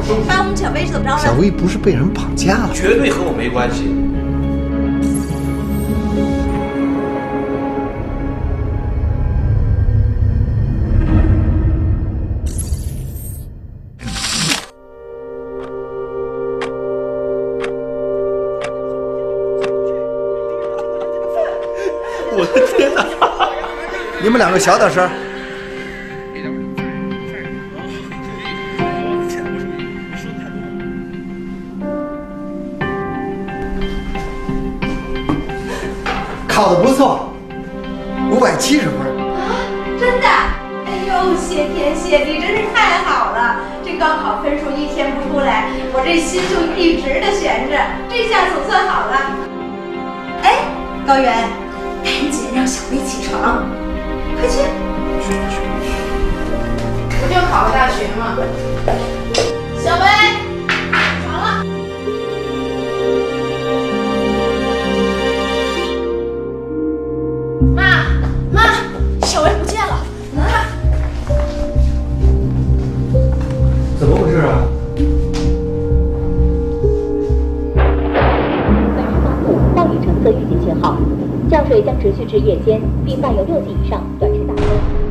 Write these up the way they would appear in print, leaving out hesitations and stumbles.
把我们小薇是怎么着了？ 小薇不是被人绑架了？ 绝对和我没关系。我的天哪！ 你们两个小点声。考得不错，570分啊！真的？哎呦，谢天谢地，真是太好了！这高考分数一天不出来，我这心就一直的悬着。这下总算好了。哎，高原，赶紧让小薇起床，快去！ 不就考个大学吗？小薇，起床了。妈，小薇不见了。 怎么回事啊？ 暴雨橙色预警信号，降水将持续至夜间，并伴有6级以上短时大风。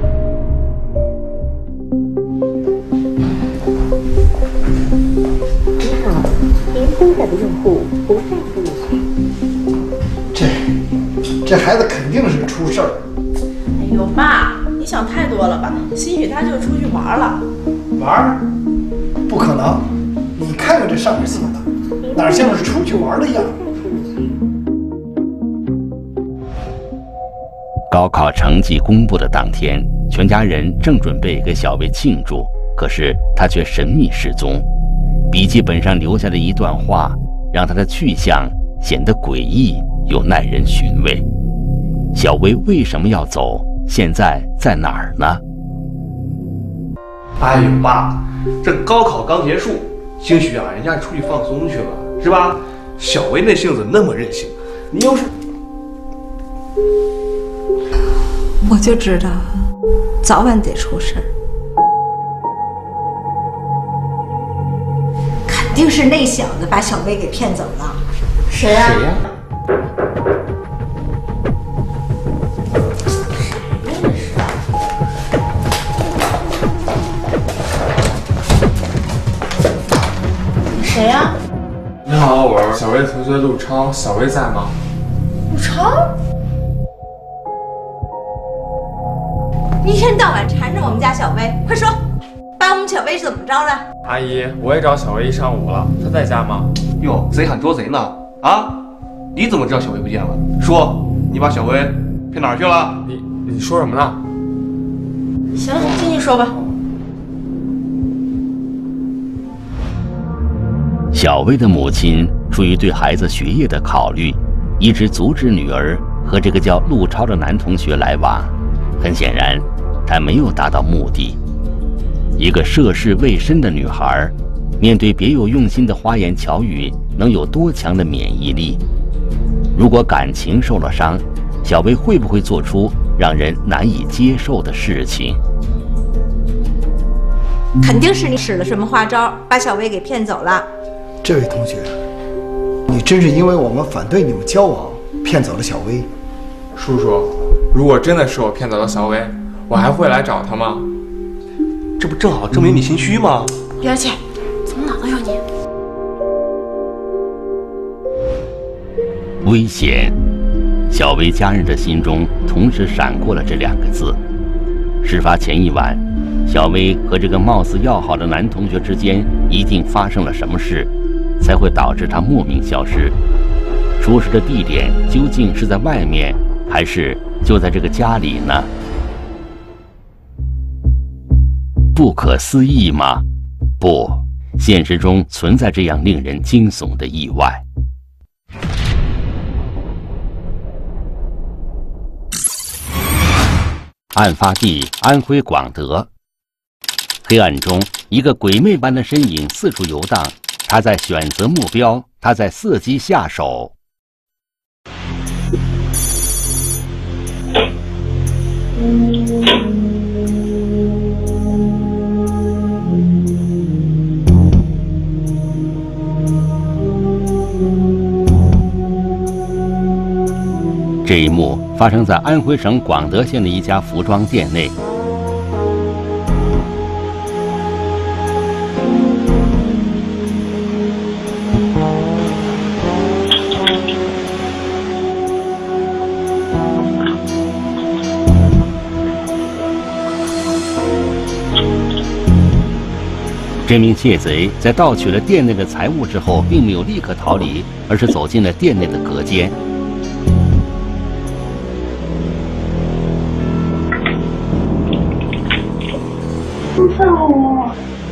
你好，您拨打的用户不在服务区。 这孩子肯定是出事儿了。 哎呦，爸，你想太多了吧？兴许他就出去玩了。 玩？不可能！你看看这上面写的，哪像是出去玩的样子？ 高考成绩公布的当天，全家人正准备给小薇庆祝，可是她却神秘失踪。笔记本上留下的一段话，让她的去向显得诡异又耐人寻味。小薇为什么要走？现在在哪儿呢？ 哎呦，爸，这高考刚结束，兴许啊，人家出去放松去了，是吧？小薇那性子那么任性，你要是…… 我就知道，早晚得出事儿。肯定是那小子把小薇给骗走了。 谁呀？ 谁呀？ 谁呀？ 你好，我是小薇同学陆超，小薇在吗？ 陆超？ 一天到晚缠着我们家小薇，快说，把我们小薇是怎么着了？ 阿姨，我也找小薇一上午了，她在家吗？ 哟，贼喊捉贼呢！啊，你怎么知道小薇不见了？说，你把小薇骗哪儿去了？ 你说什么呢？ 行，继续说吧。 小薇的母亲出于对孩子学业的考虑，一直阻止女儿和这个叫陆超的男同学来往。很显然，她没有达到目的。一个涉世未深的女孩，面对别有用心的花言巧语，能有多强的免疫力？如果感情受了伤，小薇会不会做出让人难以接受的事情？ 肯定是你使了什么花招，把小薇给骗走了。 这位同学，你真是因为我们反对你们交往，骗走了小薇？ 叔叔，如果真的是我骗走了小薇，我还会来找她吗？ 这不正好证明你心虚吗？ 离儿去，怎么哪都有你？ 危险！小薇家人的心中同时闪过了这2个字。事发前一晚，小薇和这个貌似要好的男同学之间一定发生了什么事，才会导致他莫名消失。出事的地点究竟是在外面，还是就在这个家里呢？不可思议吗？不，现实中存在这样令人惊悚的意外。案发地安徽广德，黑暗中，一个鬼魅般的身影四处游荡。他在选择目标，他在伺机下手。 这一幕发生在安徽省广德县的一家服装店内。这名窃贼在盗取了店内的财物之后，并没有立刻逃离，而是走进了店内的隔间。 上午，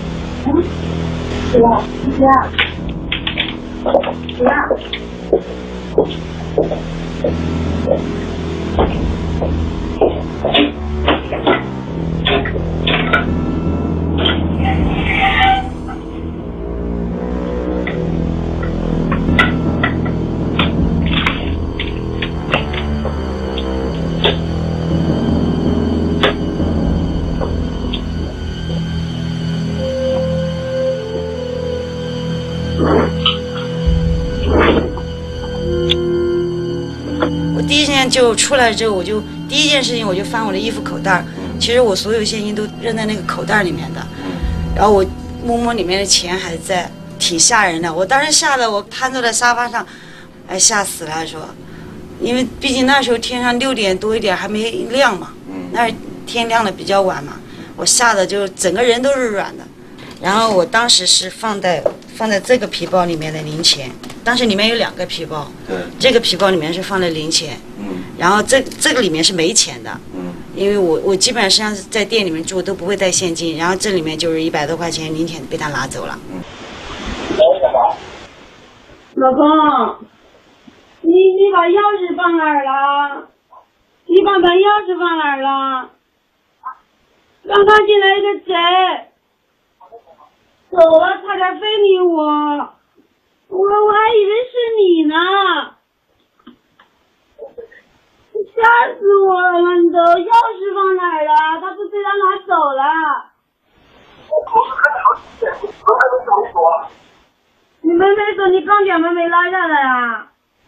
第一天就出来之后，我就第一件事情我就翻我的衣服口袋，其实我所有现金都扔在那个口袋里面的，然后我摸摸里面的钱还在，挺吓人的。我当时吓得我瘫坐在沙发上，哎，吓死了说，因为毕竟那时候天上6点多一点还没亮嘛，那天亮的比较晚嘛，我吓得就整个人都是软的。然后我当时是放在这个皮包里面的零钱，当时里面有2个皮包，对，这个皮包里面是放的零钱，然后这个里面是没钱的，因为我基本上是在店里面住都不会带现金，然后这里面就是100多块钱零钱被他拿走了。 老公，你把钥匙放哪儿了？你把门钥匙放哪儿了？刚刚进来一个贼，走了，差点非礼我还以为是你呢，吓死我了！你的钥匙放哪儿了？他不被他拿走了。你门没锁，你刚点门没拉下来啊？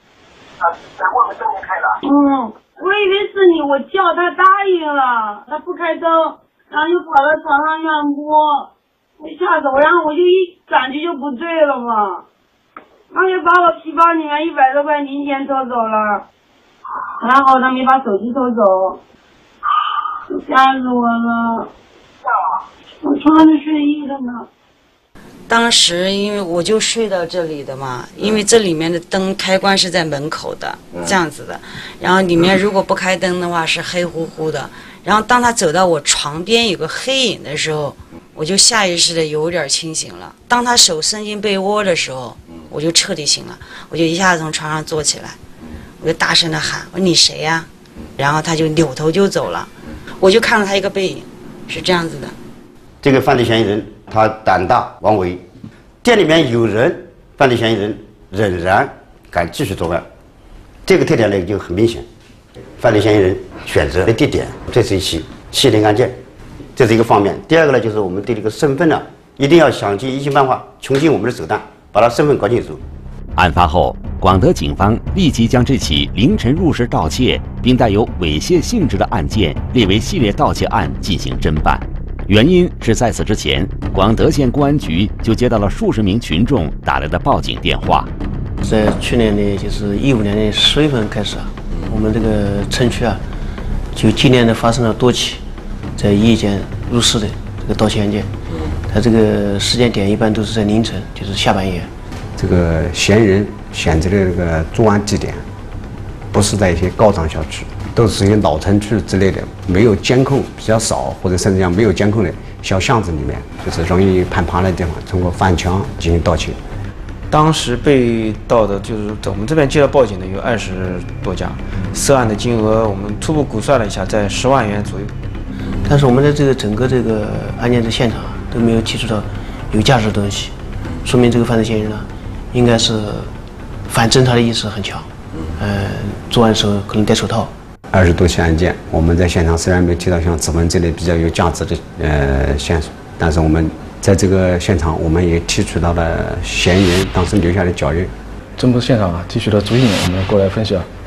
我以为是你，我叫他答应了，他不开灯，然后就跑到床上乱摸，吓死我，然后我就一感觉就不对了嘛，然后就把我皮包里面100多块零钱偷走了，还好他没把手机偷走，吓死我了，我穿着睡衣的呢。 当时因为我就睡到这里的嘛，因为这里面的灯开关是在门口的，这样子的，然后里面如果不开灯的话是黑乎乎的，然后当他走到我床边有个黑影的时候，我就下意识的有点清醒了。当他手伸进被窝的时候，我就彻底醒了，我就一下子从床上坐起来，我就大声的喊，我说你谁呀？然后他就扭头就走了，我就看到他一个背影，是这样子的。 这个犯罪嫌疑人他胆大妄为，店里面有人，犯罪嫌疑人仍然敢继续作案，这个特点呢就很明显。犯罪嫌疑人选择的地点，这是一起系列案件，这是一个方面。第二个呢，就是我们对这个身份呢，一定要想尽一切办法，穷尽我们的手段，把他身份搞清楚。 案发后，广德警方立即将这起凌晨入室盗窃并带有猥亵性质的案件列为系列盗窃案进行侦办。原因是在此之前，广德县公安局就接到了数十名群众打来的报警电话。 在去年的就是15年的10月份开始啊，我们这个城区啊，就接连的发生了多起在夜间入室的这个盗窃案件。它这个时间点一般都是在凌晨，就是下半夜。 这个嫌疑人选择的这个作案地点，不是在一些高档小区，都是一些老城区之类的，没有监控比较少，或者甚至讲没有监控的小巷子里面，就是容易攀爬的地方，通过翻墙进行盗窃。 当时被盗的就是我们这边接到报警的有20多家，涉案的金额我们初步估算了一下，在10万元左右。 但是我们的这个整个这个案件的现场都没有提出到有价值的东西，说明这个犯罪嫌疑人呢，应该是反侦查的意识很强。作案的时候可能戴手套。 20多起案件，我们在现场虽然没提到像指纹这类比较有价值的线索，但是我们在这个现场，我们也提取到了嫌疑人当时留下的脚印。 侦破现场啊，提取的足印，我们过来分析啊，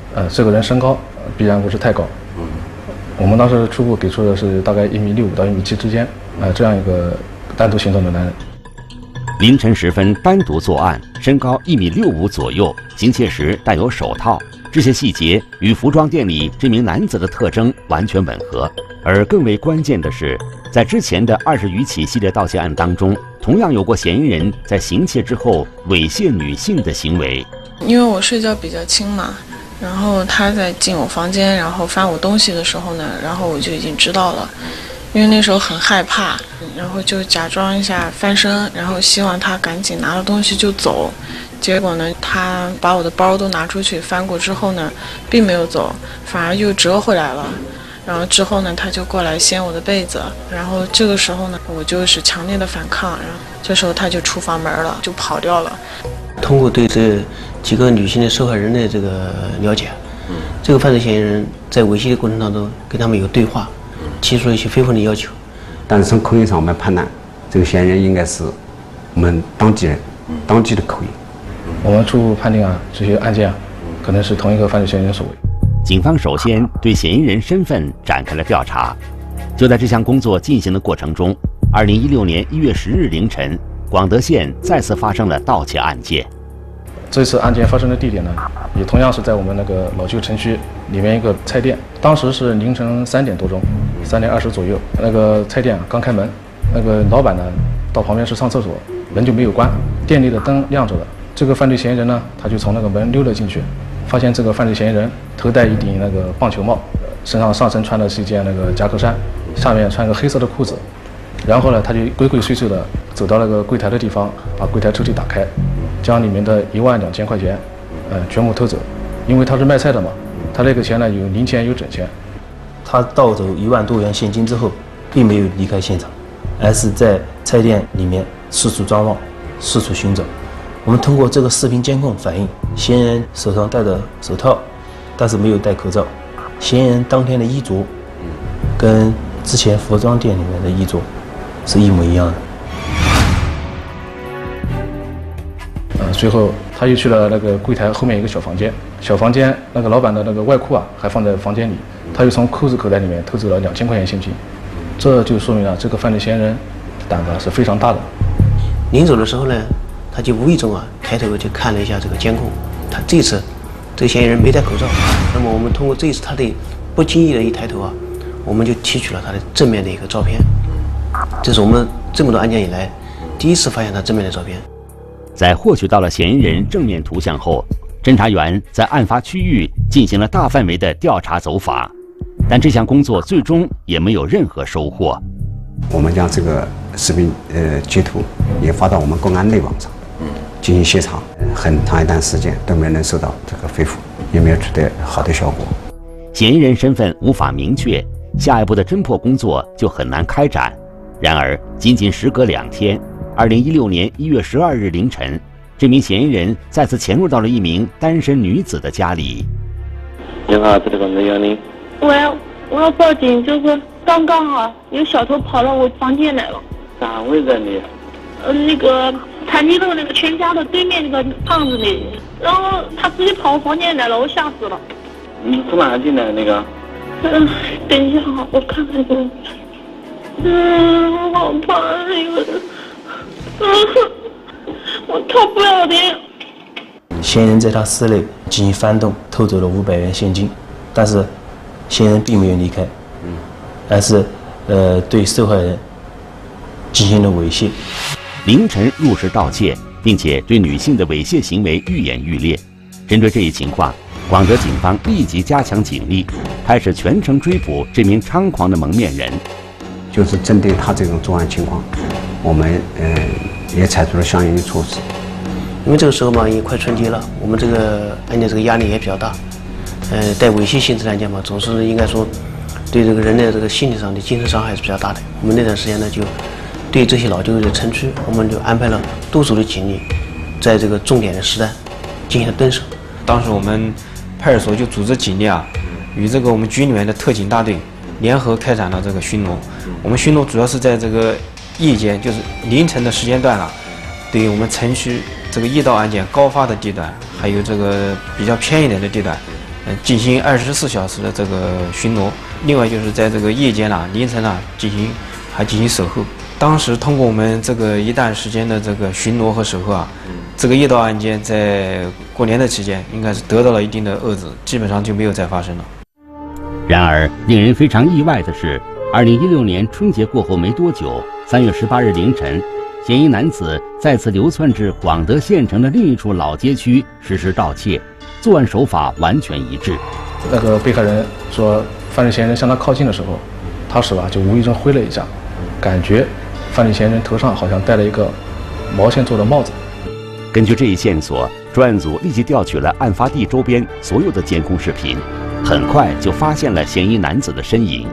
这个人身高必然不是太高。我们当时初步给出的是大概1.65米到1.7米之间，这样一个单独行动的男人。 凌晨时分单独作案，身高1.65米左右，行窃时戴有手套，这些细节与服装店里这名男子的特征完全吻合。而更为关键的是，在之前的20余起系列盗窃案当中，同样有过嫌疑人在行窃之后猥亵女性的行为。 因为我睡觉比较轻嘛。然后他在进我房间，然后翻我东西的时候呢，然后我就已经知道了，因为那时候很害怕，然后就假装一下翻身，然后希望他赶紧拿了东西就走。结果呢，他把我的包都拿出去翻过之后呢，并没有走，反而又折回来了。然后之后呢，他就过来掀我的被子，然后这个时候呢，我就是强烈的反抗，然后这时候他就出房门了，就跑掉了。 通过对这几个女性的受害人的这个了解，这个犯罪嫌疑人在猥亵的过程当中跟他们有对话，提出了一些非分的要求。 但是从口音上我们判断，这个嫌疑人应该是我们当地人，当地的口音。 我们初步判定这些案件可能是同一个犯罪嫌疑人所为。 警方首先对嫌疑人身份展开了调查。就在这项工作进行的过程中，2016年1月10日凌晨，广德县再次发生了盗窃案件。 这次案件发生的地点呢，也同样是在我们那个老旧城区里面一个菜店。当时是凌晨3点多钟，3点20左右，那个菜店刚开门，那个老板呢到旁边去上厕所，门就没有关，店里的灯亮着的。这个犯罪嫌疑人呢，他就从那个门溜了进去，发现这个犯罪嫌疑人头戴一顶那个棒球帽，上身穿的是一件那个夹克衫，下面穿个黑色的裤子。然后呢，他就鬼鬼祟祟的走到那个柜台的地方，把柜台抽屉打开，将里面的12000块钱，全部偷走。因为他是卖菜的嘛，他那个钱呢有零钱有整钱。 他盗走1万多元现金之后，并没有离开现场，而是在菜店里面四处张望，四处寻找。我们通过这个视频监控反映，嫌疑人手上戴着手套，但是没有戴口罩。嫌疑人当天的衣着，跟之前服装店里面的衣着是一模一样的。 随后他又去了那个柜台后面一个小房间，小房间那个老板的那个外裤还放在房间里，他又从裤子口袋里面偷走了2000块钱现金，这就说明了这个犯罪嫌疑人胆子是非常大的。 临走的时候呢，他就无意中抬头就看了一下这个监控，他这次这个嫌疑人没戴口罩，那么我们通过这次他的不经意的一抬头我们就提取了他的正面的一个照片，这是我们这么多案件以来第一次发现他正面的照片。 在获取到了嫌疑人正面图像后，侦查员在案发区域进行了大范围的调查走访，但这项工作最终也没有任何收获。 我们将这个视频截图也发到我们公安内网上，进行协查，很长一段时间都没能收到这个回复，也没有取得好的效果。 嫌疑人身份无法明确，下一步的侦破工作就很难开展。然而，仅仅时隔2天，2016年1月12日凌晨，这名嫌疑人再次潜入到了一名单身女子的家里。 你好，这里广州110。 我要报警，就是刚刚有小偷跑到我房间来了。 哪位的你？ 那个残疾路那个全家的对面那个胖子那，然后他直接跑我房间来了，我吓死了。 你从哪进来那个？ 等一下我看看这个。我好怕那个。我逃不了的。 嫌疑人在他室内进行翻动，偷走了500元现金，但是嫌疑人并没有离开，而是对受害人进行了猥亵。 凌晨入室盗窃，并且对女性的猥亵行为愈演愈烈。针对这一情况，广德警方立即加强警力，开始全程追捕这名猖狂的蒙面人。 就是针对他这种作案情况，我们也采取了相应的措施。 因为这个时候嘛，也快春节了，我们这个案件这个压力也比较大。带猥亵性质的案件嘛，总是应该说对这个人的这个心理上的精神伤害是比较大的。我们那段时间呢，就对这些老旧的城区，我们就安排了多组的警力，在这个重点的时段进行了蹲守。 当时我们派出所就组织警力与这个我们局里面的特警大队联合开展了这个巡逻。我们巡逻主要是在这个夜间，就是凌晨的时间段对于我们城区这个夜盗案件高发的地段，还有这个比较偏一点的地段， 进行24小时的这个巡逻。另外就是在这个夜间凌晨进行守候。当时通过我们这个一段时间的这个巡逻和守候这个夜盗案件在过年的期间应该是得到了一定的遏制，基本上就没有再发生了。 然而，令人非常意外的是，2016年春节过后没多久，3月18日凌晨，嫌疑男子再次流窜至广德县城的另一处老街区实施盗窃，作案手法完全一致。 那个被害人说，犯罪嫌疑人向他靠近的时候，他手就无意中挥了一下，感觉犯罪嫌疑人头上好像戴了一个毛线做的帽子。 根据这一线索，专案组立即调取了案发地周边所有的监控视频，很快就发现了嫌疑男子的身影。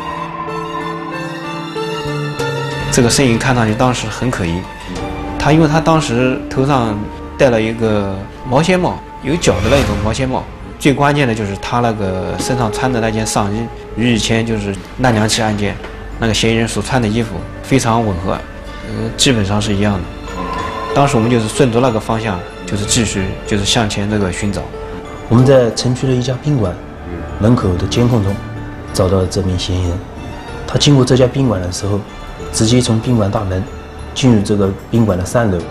这个身影看上去当时很可疑，因为他当时头上戴了一个毛线帽，有角的那种毛线帽。最关键的就是他那个身上穿的那件上衣，与以前就是那2起案件那个嫌疑人所穿的衣服非常吻合，基本上是一样的。当时我们就是顺着那个方向，就是继续向前这个寻找。 我们在城区的一家宾馆门口的监控中找到了这名嫌疑人。他经过这家宾馆的时候，直接从宾馆大门进入这个宾馆的3楼。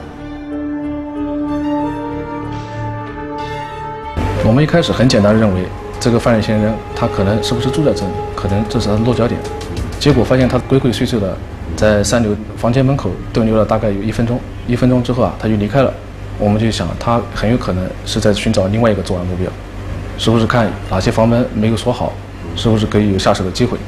我们一开始很简单地认为，这个犯罪嫌疑人他可能是不是住在这里，可能这是他的落脚点。结果发现他鬼鬼祟祟的在3楼房间门口逗留了大概有1分钟。1分钟之后他就离开了。我们就想，他很有可能是在寻找另外一个作案目标，是不是看哪些房门没有锁好，是不是可以有下手的机会。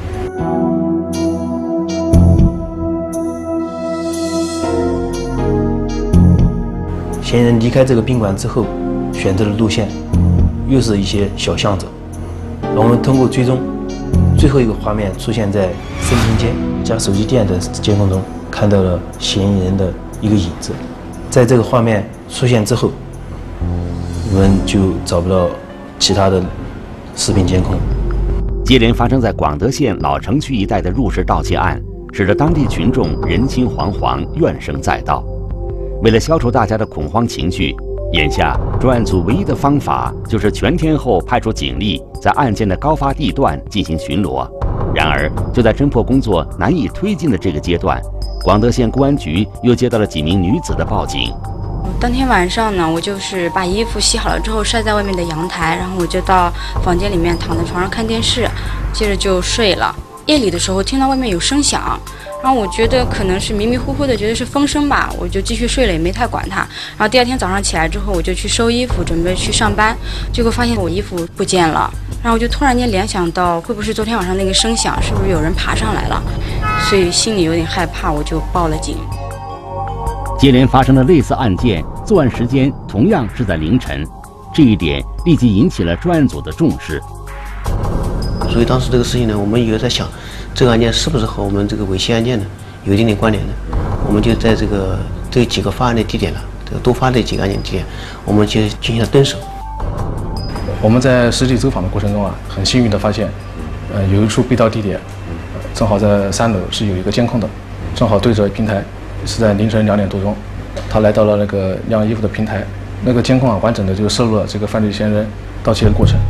嫌疑人离开这个宾馆之后，选择的路线又是一些小巷子。我们通过追踪，最后一个画面出现在生平街一家手机店的监控中，看到了嫌疑人的一个影子。在这个画面出现之后，我们就找不到其他的视频监控。 接连发生在广德县老城区一带的入室盗窃案，使得当地群众人心惶惶，怨声载道。为了消除大家的恐慌情绪，眼下专案组唯一的方法就是全天候派出警力在案件的高发地段进行巡逻。然而，就在侦破工作难以推进的这个阶段，广德县公安局又接到了几名女子的报警。 当天晚上呢，我就是把衣服洗好了之后晒在外面的阳台，然后我就到房间里面躺在床上看电视，接着就睡了。夜里的时候听到外面有声响，然后我觉得可能是迷迷糊糊的，觉得是风声吧，我就继续睡了，也没太管它。然后第2天早上起来之后，我就去收衣服，准备去上班，结果发现我衣服不见了。然后我就突然间联想到，会不会是昨天晚上那个声响，是不是有人爬上来了？所以心里有点害怕，我就报了警。 接连发生的类似案件，作案时间同样是在凌晨，这一点立即引起了专案组的重视。 所以当时这个事情呢，我们也在想，这个案件是不是和我们这个猥亵案件呢有一定的关联呢？我们就在这几个发案的地点这个多发的几个案件地点，我们就进行了蹲守。 我们在实地走访的过程中很幸运的发现，有一处被盗地点，正好在3楼是有一个监控的，正好对着平台，是在凌晨2点多钟，他来到了那个晾衣服的平台，那个监控完整的就摄录了这个犯罪嫌疑人盗窃的过程。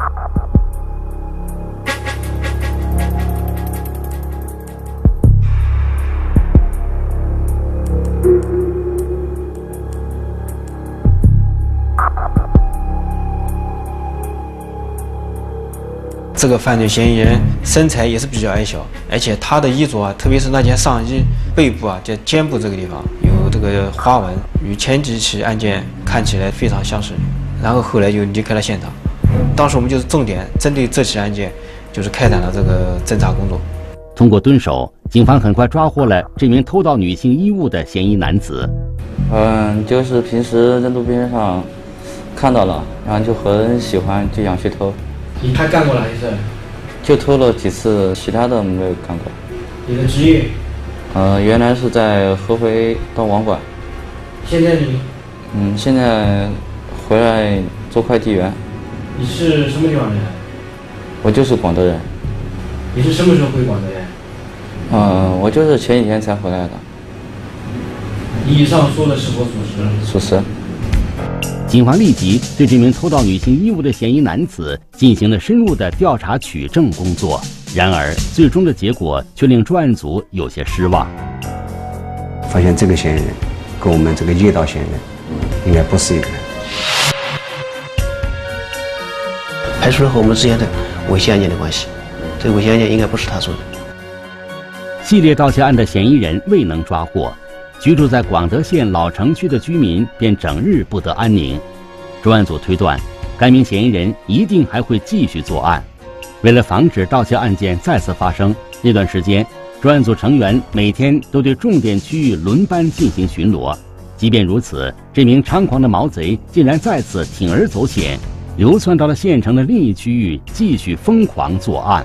这个犯罪嫌疑人身材也是比较矮小，而且他的衣着特别是那件上衣背部在肩部这个地方有这个花纹，与前几起案件看起来非常相似。然后后来就离开了现场。当时我们就是重点针对这起案件，就是开展了这个侦查工作。 通过蹲守，警方很快抓获了这名偷盗女性衣物的嫌疑男子。 就是平时在路边上看到了，然后就很喜欢，就想去偷。 你还干过哪些事？ 就偷了几次，其他的没有干过。 你的职业？ 原来是在合肥当网管。 现在你？ 现在回来做快递员。 你是什么地方人？ 我就是广德人。 你是什么时候回广德人？ 我就是前几天才回来的。 以上说的是否属实？ 属实。 警方立即对这名偷盗女性衣物的嫌疑男子进行了深入的调查取证工作。然而，最终的结果却令专案组有些失望。 发现这个嫌疑人跟我们这个夜盗嫌疑人应该不是一个人。 排除了和我们之间的猥亵案件的关系，这个猥亵案件应该不是他做的。 系列盗窃案的嫌疑人未能抓获，居住在广德县老城区的居民便整日不得安宁。专案组推断，该名嫌疑人一定还会继续作案。为了防止盗窃案件再次发生，那段时间，专案组成员每天都对重点区域轮班进行巡逻。即便如此，这名猖狂的毛贼竟然再次铤而走险，流窜到了县城的另一区域，继续疯狂作案。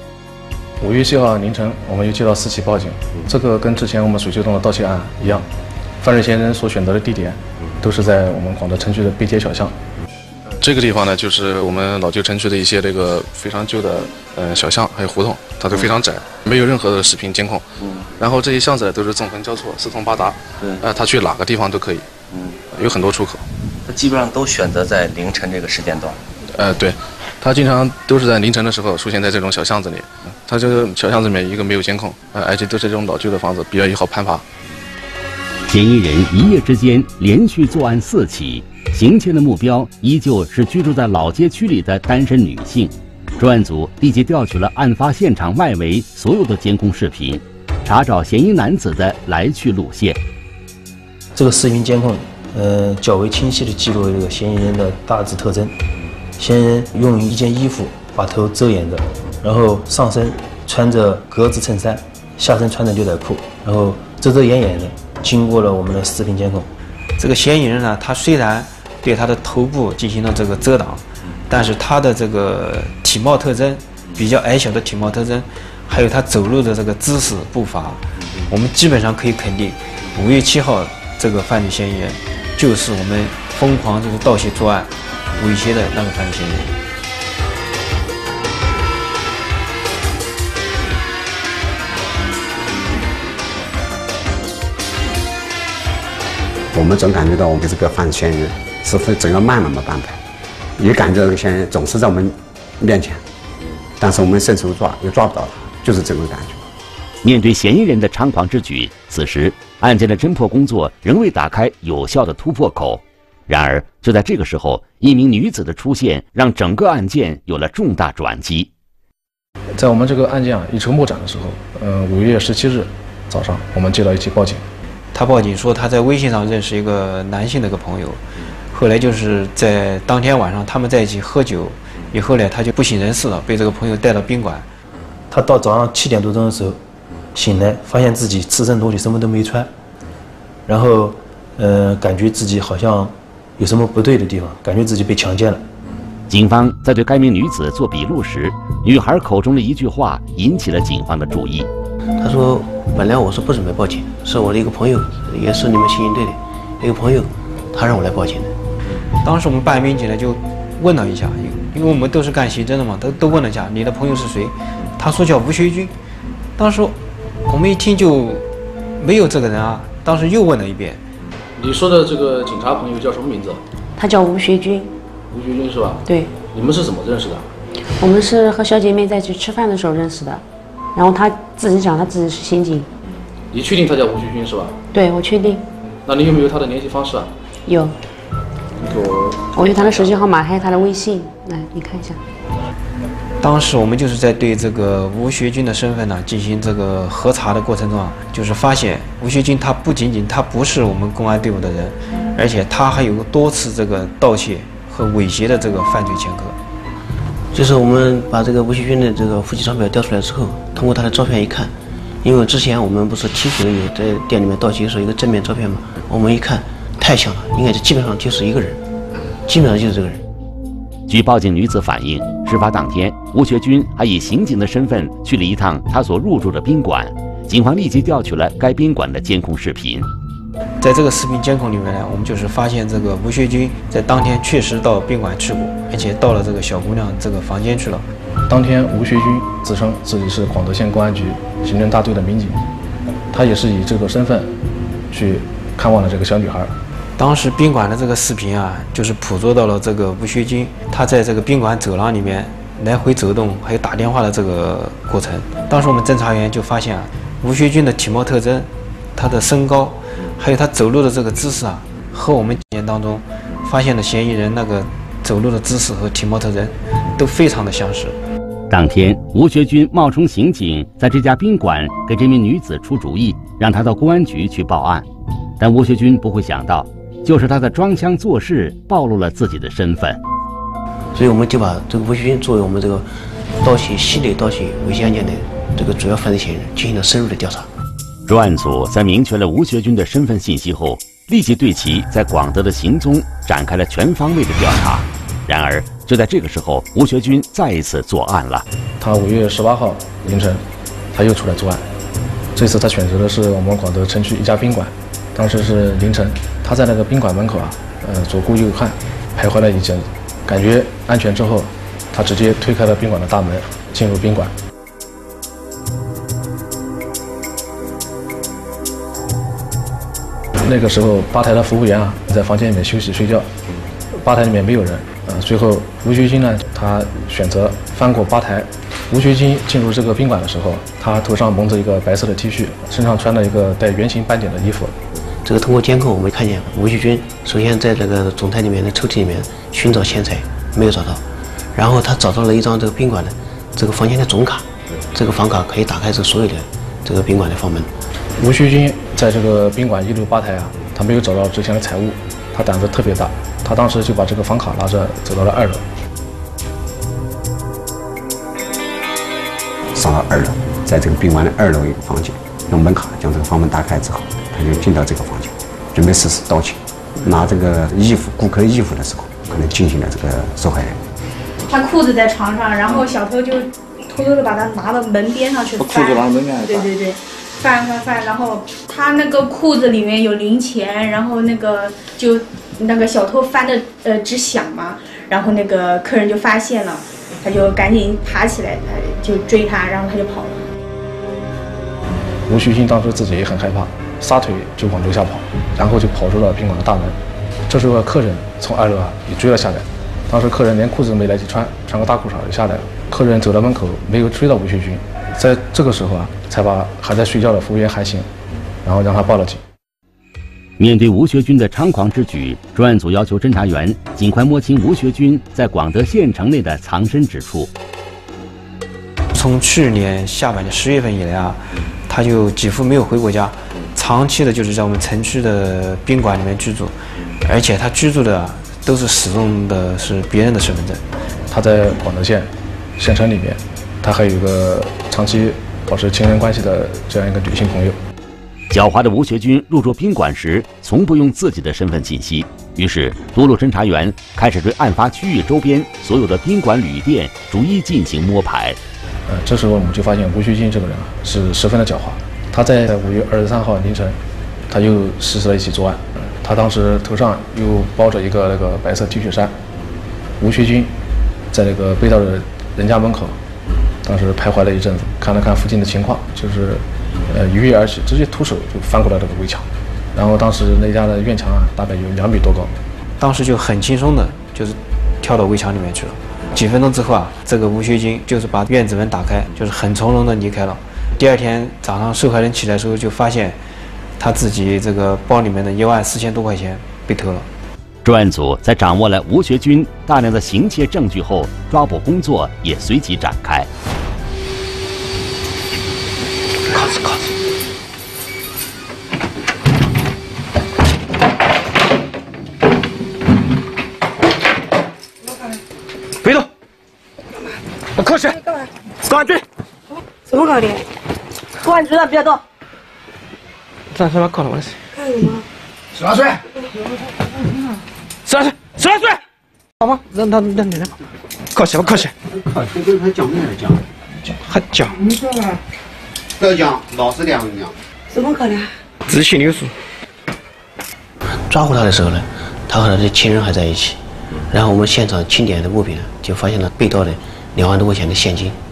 5月7号凌晨，我们又接到4起报警，这个跟之前我们水秀洞的盗窃案一样，犯罪嫌疑人所选择的地点都是在我们广德城区的背街小巷。 这个地方呢，就是我们老旧城区的一些这个非常旧的小巷，还有胡同，它都非常窄，没有任何的视频监控。然后这些巷子呢都是纵横交错，四通八达。它去哪个地方都可以。有很多出口。 它基本上都选择在凌晨这个时间段。 对，它经常都是在凌晨的时候出现在这种小巷子里。它这个小巷子里面一个没有监控，而且都是这种老旧的房子，比较好攀爬。 嫌疑人一夜之间连续作案4起。行窃的目标依旧是居住在老街区里的单身女性。专案组立即调取了案发现场外围所有的监控视频，查找嫌疑男子的来去路线。 这个视频监控，较为清晰地记录了这个嫌疑人的大致特征。嫌疑人用一件衣服把头遮掩着，然后上身穿着格子衬衫，下身穿着牛仔裤，然后遮遮掩掩的。经过了我们的视频监控， 这个嫌疑人呢，他虽然对他的头部进行了这个遮挡，但是他的这个体貌特征，比较矮小的体貌特征，还有他走路的这个姿势步伐，我们基本上可以肯定，5月7号这个犯罪嫌疑人就是我们疯狂就是盗窃作案、猥亵的那个犯罪嫌疑人。 我们总感觉到我们这个犯罪嫌疑人是整个慢慢的办法，也感觉这个嫌疑人总是在我们面前，但是我们伸手抓又抓不到他，就是这种感觉。 面对嫌疑人的猖狂之举，此时案件的侦破工作仍未打开有效的突破口。然而，就在这个时候，一名女子的出现让整个案件有了重大转机。 在我们这个案件一筹莫展的时候，5月17日早上，我们接到一起报警。 他报警说他在微信上认识一个男性的一个朋友，后来就是在当天晚上他们在一起喝酒，以后呢他就不省人事了，被这个朋友带到宾馆。 他到早上7点多钟的时候醒来，发现自己赤身裸体，什么都没穿，然后感觉自己好像有什么不对的地方，感觉自己被强奸了。 警方在对该名女子做笔录时，女孩口中的一句话引起了警方的注意。 他说：“本来我是不准备报警，是我的一个朋友，也是你们刑警队的一个朋友，他让我来报警的。” 当时我们办案民警呢就问了一下，因为我们都是干刑侦的嘛，都问了一下你的朋友是谁，他说叫吴学军。当时我们一听就没有这个人啊，当时又问了一遍。 你说的这个警察朋友叫什么名字？ 他叫吴学军。 吴学军是吧？ 对。 你们是怎么认识的？ 我们是和小姐妹在一起吃饭的时候认识的。然后他自己讲他自己是刑警。 你确定他叫吴学军是吧？ 对，我确定。 那你有没有他的联系方式啊？ 有。我有他的手机号码，还有他的微信，来你看一下。 当时我们就是在对这个吴学军的身份呢进行这个核查的过程中啊，就是发现吴学军他不仅仅他不是我们公安队伍的人，而且他还有多次这个盗窃和猥亵的这个犯罪前科。 就是我们把这个吴学军的这个户籍照表调出来之后，通过他的照片一看，因为之前我们不是提取了有在店里面盗窃的时候一个正面照片嘛，我们一看太像了，应该基本上就是一个人，基本上就是这个人。 据报警女子反映，事发当天，吴学军还以刑警的身份去了一趟他所入住的宾馆。警方立即调取了该宾馆的监控视频。 在这个视频监控里面呢，我们就是发现这个吴学军在当天确实到宾馆去过，而且到了这个小姑娘这个房间去了。 当天，吴学军自称自己是广德县公安局刑侦大队的民警，他也是以这个身份去看望了这个小女孩。 当时宾馆的这个视频啊，就是捕捉到了这个吴学军他在这个宾馆走廊里面来回走动，还有打电话的这个过程。当时我们侦查员就发现啊，吴学军的体貌特征、他的身高，还有他走路的这个姿势啊，和我们检验当中发现的嫌疑人那个走路的姿势和体貌特征都非常的相似。 当天，吴学军冒充刑警，在这家宾馆给这名女子出主意，让她到公安局去报案。但吴学军不会想到，就是他的装腔作势暴露了自己的身份。 所以我们就把这个吴学军作为我们这个系列盗窃猥亵案件的这个主要犯罪嫌疑人进行了深入的调查。 专案组在明确了吴学军的身份信息后，立即对其在广德的行踪展开了全方位的调查。然而，就在这个时候，吴学军再一次作案了。 他5月18号凌晨，他又出来作案。这次他选择的是我们广德城区一家宾馆，当时是凌晨，他在那个宾馆门口啊，左顾右看，徘徊了一阵子，感觉安全之后，他直接推开了宾馆的大门，进入宾馆。那个时候，吧台的服务员啊，在房间里面休息睡觉，吧台里面没有人。随后吴学军呢，他选择翻过吧台。吴学军进入这个宾馆的时候，他头上蒙着一个白色的 T 恤，身上穿了一个带圆形斑点的衣服。 这个通过监控，我们看见吴学军首先在那个总台里面的抽屉里面寻找钱财，没有找到，然后他找到了一张这个宾馆的这个房间的总卡，这个房卡可以打开这所有的这个宾馆的房门。 吴学军在这个宾馆1楼吧台啊，他没有找到值钱的财物，他胆子特别大，他当时就把这个房卡拿着走到了2楼。 上了2楼，在这个宾馆的2楼一个房间，用门卡将这个房门打开之后，他就进到这个房间，准备实施盗窃。拿这个顾客的衣服的时候，可能惊醒了这个受害人。 他裤子在床上，然后小偷就偷偷的把他拿到门边上去翻。裤子拿门边上。对，翻，然后他那个裤子里面有零钱，然后那个小偷翻的直响嘛，然后那个客人就发现了，他就赶紧爬起来，就追他，然后他就跑了。 吴学军当时自己也很害怕，撒腿就往楼下跑，然后就跑出了宾馆的大门。这时候客人从2楼啊也追了下来，当时客人连裤子没来及穿个大裤衩就下来了。客人走到门口没有追到吴学军，在这个时候啊，才把还在睡觉的服务员喊醒，然后让他报了警。 面对吴学军的猖狂之举，专案组要求侦查员尽快摸清吴学军在广德县城内的藏身之处。 从去年下半年10月份以来啊，他就几乎没有回过家，长期的就是在我们城区的宾馆里面居住，而且他居住的都是使用的是别人的身份证。 他在广德县城里面，他还有一个长期保持情人关系的这样一个女性朋友。 狡猾的吴学军入住宾馆时，从不用自己的身份信息，于是独路侦查员开始对案发区域周边所有的宾馆、旅店逐一进行摸排。 这时候我们就发现吴学军这个人啊是十分的狡猾。他在5月23号凌晨，他又实施了一起作案。他当时头上又包着一个那个白色 T 恤衫。吴学军在那个被盗的人家门口，当时徘徊了一阵子，看了看附近的情况，就是一跃而起，直接徒手就翻过了这个围墙。然后当时那家的院墙啊，大概有2米多高， 当时就很轻松的，就是跳到围墙里面去了。几分钟之后啊，这个吴学军就是把院子门打开，就是很从容的离开了。第2天早上，受害人起来的时候就发现，他自己这个包里面的14000多块钱被偷了。 专案组在掌握了吴学军大量的行窃证据后，抓捕工作也随即展开。 别动！我靠前！公安局！ 什么搞的？公安局的，别动！ 咱他妈搞了我的事！ 干什么 ？12岁！12岁！ 好吗？让他靠前吧，靠前！ 靠前跟他讲面讲， 还讲？ 你说吧。 不要讲，老实点我跟你讲。 什么可能？ 自己心里有数。 抓获他的时候呢，他和他的情人还在一起。然后我们现场清点的物品呢，就发现了被盗的2万多块钱的现金。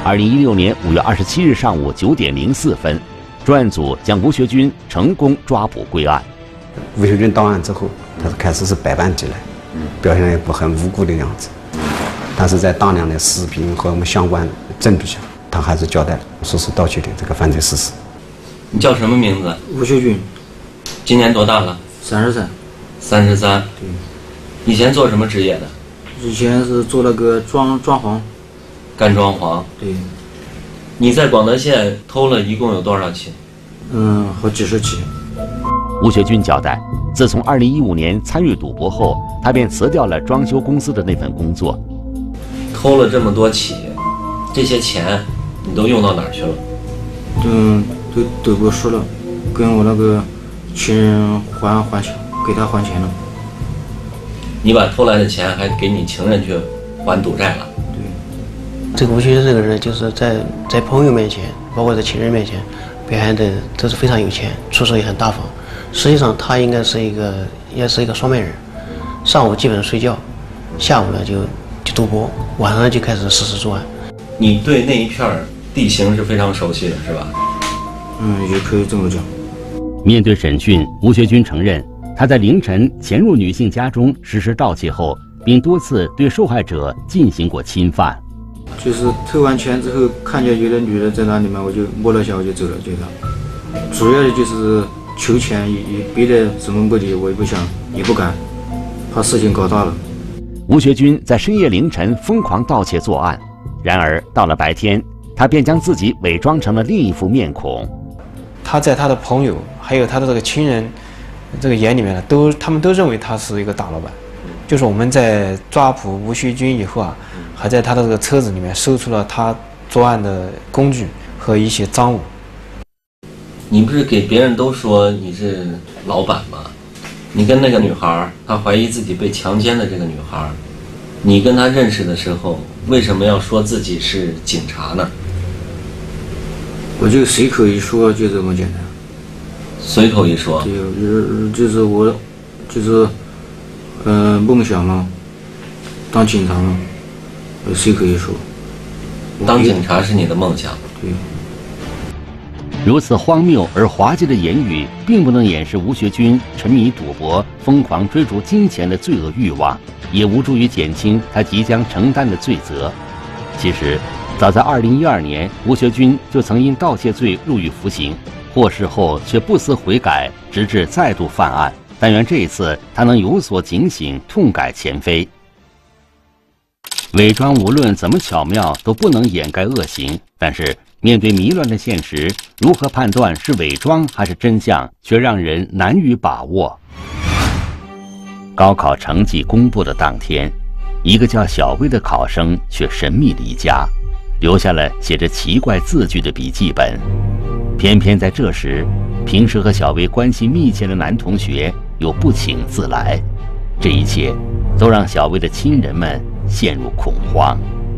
2016年5月27日上午9点04分，专案组将吴学军成功抓捕归案。 吴学军到案之后，他开始是百般抵赖，表现得一副很无辜的样子。但是在大量的视频和我们相关证据下，他还是交代了说是盗窃的这个犯罪事实。 你叫什么名字？ 吴学军， 今年多大了 ？33。 33。 对。 以前做什么职业的？ 以前是做那个装潢。 干装潢。 对。 你在广德县偷了一共有多少起？ 好几十起。 吴学军交代，自从2015年参与赌博后，他便辞掉了装修公司的那份工作。 偷了这么多起，这些钱你都用到哪儿去了？ 都不说了，跟我那个亲人还钱，给他还钱了。 你把偷来的钱还给你情人去还赌债了？ 对。这个吴学军这个人，就是在朋友面前，包括在亲人面前，表现的都是非常有钱，出手也很大方。实际上他应该是一个双面人，上午基本上睡觉，下午呢就赌博，晚上就开始实施作案。 你对那一片地形是非常熟悉的，是吧？ 也可以这么讲。 面对审讯，吴学军承认他在凌晨潜入女性家中实施盗窃后，并多次对受害者进行过侵犯。 就是偷完钱之后，看见有的女人在那里面，我就摸了一下，我就走了，就这样。主要的就是求钱，别的什么目的我也不想，也不敢，怕事情搞大了。 吴学军在深夜凌晨疯狂盗窃作案，然而到了白天，他便将自己伪装成了另一副面孔。 他在他的朋友还有他的这个亲人这个眼里面呢，他们都认为他是一个大老板。就是我们在抓捕吴学军以后啊，还在他的这个车子里面搜出了他作案的工具和一些赃物。 你不是给别人都说你是老板吗？你跟那个女孩，她怀疑自己被强奸的这个女孩，你跟她认识的时候，为什么要说自己是警察呢？ 我就随口一说，就这么简单。 随口一说。 对，就是我，就是梦想嘛，当警察嘛，随口一说。 当警察是你的梦想。 对。 如此荒谬而滑稽的言语，并不能掩饰吴学军沉迷赌博、疯狂追逐金钱的罪恶欲望，也无助于减轻他即将承担的罪责。其实，早在2012年，吴学军就曾因盗窃罪入狱服刑，获释后却不思悔改，直至再度犯案。但愿这一次他能有所警醒，痛改前非。伪装无论怎么巧妙，都不能掩盖恶行，但是面对迷乱的现实，如何判断是伪装还是真相，却让人难以把握。高考成绩公布的当天，一个叫小薇的考生却神秘离家，留下了写着奇怪字句的笔记本。偏偏在这时，平时和小薇关系密切的男同学又不请自来，这一切都让小薇的亲人们陷入恐慌。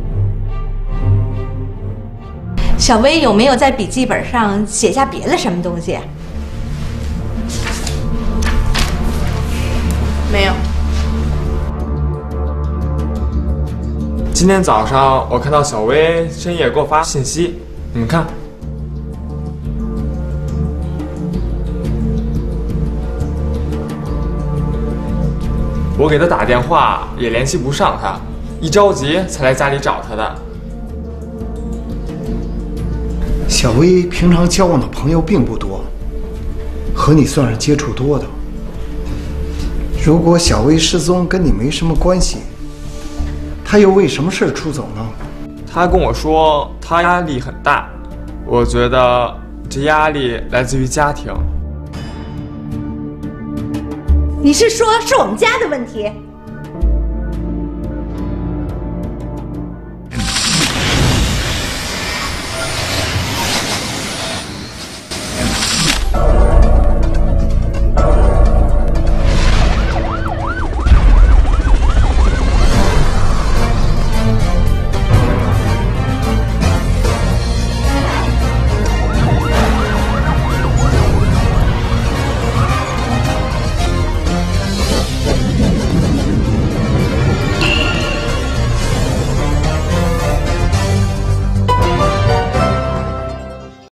小薇有没有在笔记本上写下别的什么东西？ 没有。今天早上我看到小薇深夜给我发信息，你们看。我给她打电话也联系不上她，一着急才来家里找她的。 小薇平常交往的朋友并不多，和你算是接触多的。如果小薇失踪跟你没什么关系，她又为什么事出走呢？ 她跟我说她压力很大，我觉得这压力来自于家庭。 你是说是我们家的问题？